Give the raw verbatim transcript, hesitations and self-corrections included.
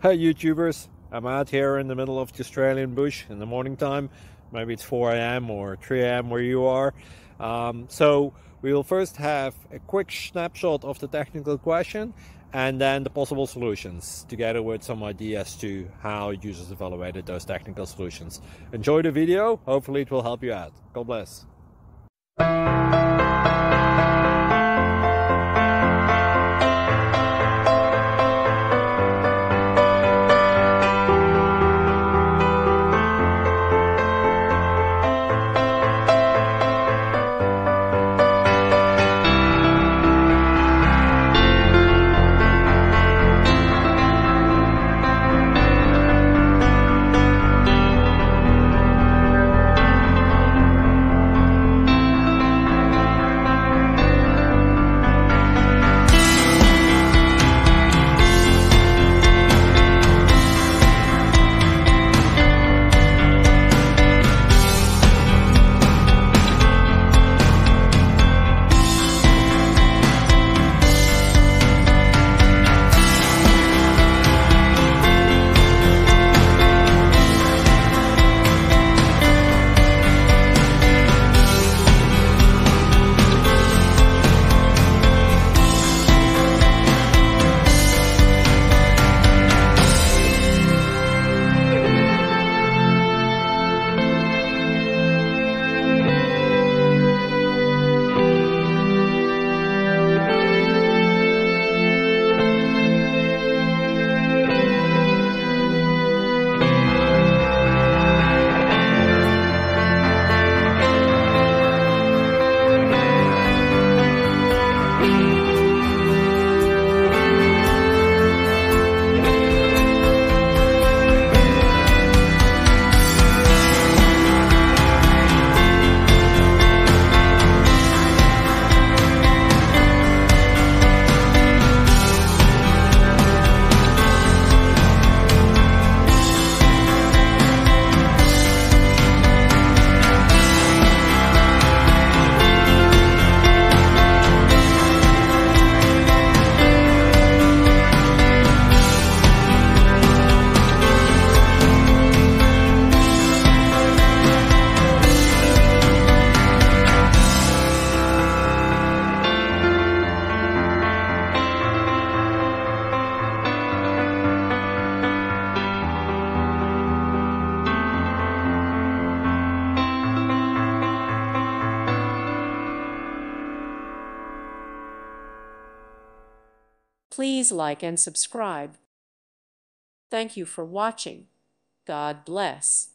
Hey YouTubers, I'm out here in the middle of the Australian bush in the morning time. Maybe it's four A M or three A M where you are. Um, so we will first have a quick snapshot of the technical question and then the possible solutions, together with some ideas to how users evaluated those technical solutions. Enjoy the video, hopefully it will help you out. God bless. Please like and subscribe. Thank you for watching. God bless.